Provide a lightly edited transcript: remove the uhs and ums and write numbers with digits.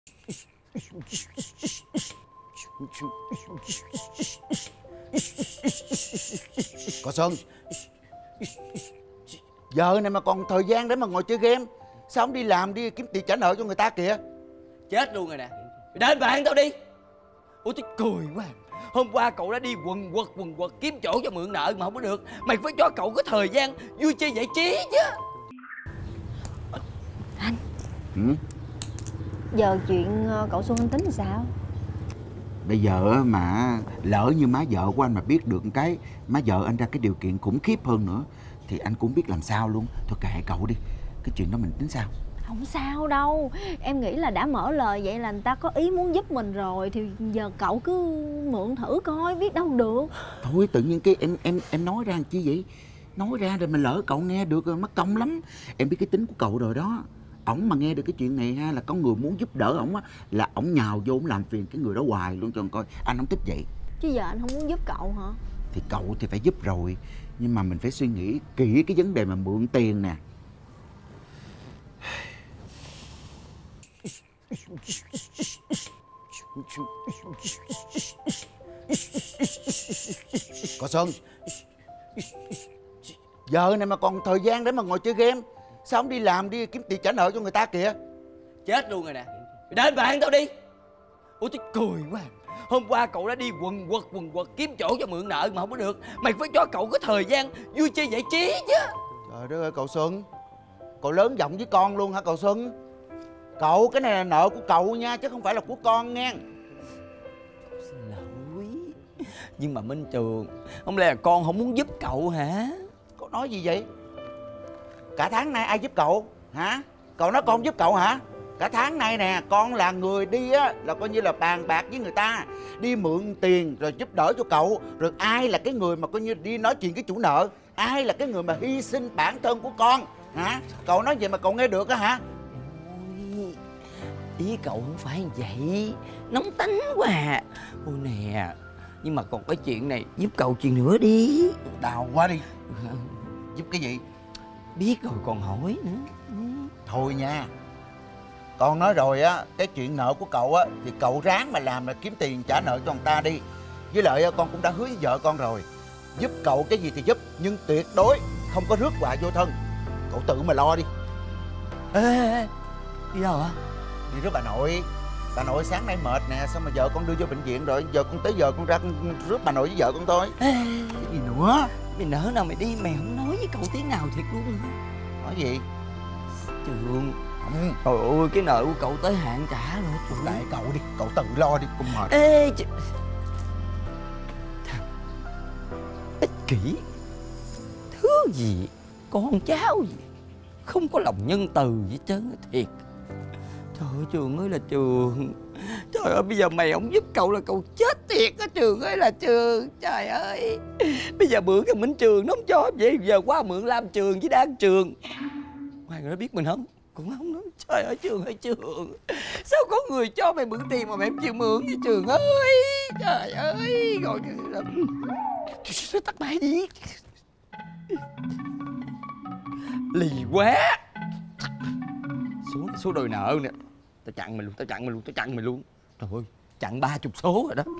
Cậu Xuân, giờ này mà còn thời gian để mà ngồi chơi game, sao không đi làm đi kiếm tiền trả nợ cho người ta kìa? Chết luôn rồi nè. Đến bạn tao đi. Ủa tôi cười quá. Hôm qua cậu đã đi quần quật kiếm chỗ cho mượn nợ mà không có được. Mày phải cho cậu có thời gian vui chơi giải trí chứ. Anh. Ừ? Giờ chuyện cậu Xuân anh tính thì sao? Bây giờ mà lỡ như má vợ của anh mà biết được cái má vợ anh ra cái điều kiện khủng khiếp hơn nữa thì anh cũng biết làm sao luôn. Thôi kệ cậu đi, cái chuyện đó mình tính sao. Không sao đâu. Em nghĩ là đã mở lời vậy là người ta có ý muốn giúp mình rồi. Thì giờ cậu cứ mượn thử coi, biết đâu được. Thôi tự nhiên cái em nói ra làm chi vậy? Nói ra rồi mà lỡ cậu nghe được rồi mất công lắm. Em biết cái tính của cậu rồi đó. Ổng mà nghe được cái chuyện này ha, là có người muốn giúp đỡ ổng á, là ổng nhào vô ổng làm phiền cái người đó hoài luôn cho coi. Anh không thích vậy. Chứ giờ anh không muốn giúp cậu hả? Thì cậu thì phải giúp rồi, nhưng mà mình phải suy nghĩ kỹ cái vấn đề mà mượn tiền nè. Cậu Xuân, giờ này mà còn thời gian để mà ngồi chơi game, sao không đi làm đi kiếm tiền trả nợ cho người ta kìa? Chết luôn rồi nè. Đến bạn tao đi. Ủa tôi cười quá. Hôm qua cậu đã đi quần quật kiếm chỗ cho mượn nợ mà không có được. Mày phải cho cậu có thời gian vui chơi giải trí chứ. Trời đất ơi cậu Xuân, cậu lớn giọng với con luôn hả cậu Xuân? Cậu, cái này là nợ của cậu nha, chứ không phải là của con nha. Xin lỗi. Nhưng mà Minh Trường, không lẽ là con không muốn giúp cậu hả? Cậu nói gì vậy? Cả tháng nay ai giúp cậu hả? Cậu nói con không giúp cậu hả? Cả tháng nay nè, con là người đi á, là coi như là bàn bạc với người ta, đi mượn tiền rồi giúp đỡ cho cậu. Rồi ai là cái người mà coi như đi nói chuyện với chủ nợ? Ai là cái người mà hy sinh bản thân của con hả? Cậu nói vậy mà cậu nghe được á hả? Ôi, ý cậu không phải vậy. Nóng tính quá à. Ôi nè, nhưng mà còn cái chuyện này giúp cậu chuyện nữa đi. Đau quá đi. Giúp cái gì? Biết rồi còn hỏi nữa. Thôi nha, con nói rồi á, cái chuyện nợ của cậu á thì cậu ráng mà làm là kiếm tiền trả nợ cho người ta đi. Với lại con cũng đã hứa với vợ con rồi, giúp cậu cái gì thì giúp, nhưng tuyệt đối không có rước họa vô thân. Cậu tự mà lo đi. Ê, đi đâu hả? Đi rước bà nội. Bà nội sáng nay mệt nè, xong mà vợ con đưa vô bệnh viện rồi, giờ con tới giờ con ra con rước bà nội với vợ con thôi. Ê, cái gì nữa? mày nỡ nào mày đi mày không nói với cậu tiếng nào thiệt luôn hả? Nói gì? Trường, trời ơi cái nợ của cậu tới hạn trả rồi. Tại cậu đi, cậu tự lo đi, con mệt. Ê thằng ích kỷ, thứ gì con cháu gì không có lòng nhân từ gì hết trơn thiệt. Trời ơi Trường ơi là Trường, trời ơi bây giờ mày không giúp cậu là cậu chết thiệt á Trường ơi là Trường. Trời ơi bây giờ mượn cái Minh Trường nó không cho vậy, giờ qua mượn Lam Trường với Đan Trường. Ngoài người nó biết mình không? Cũng không nói. Trời ơi Trường ơi Trường, sao có người cho mày mượn tiền mà mày không chịu mượn vậy Trường ơi. Trời ơi rồi tắt máy đi. Lì quá. Số đòi nợ nè. Tao chặn mày luôn. Trời ơi chặn 30 số rồi đó.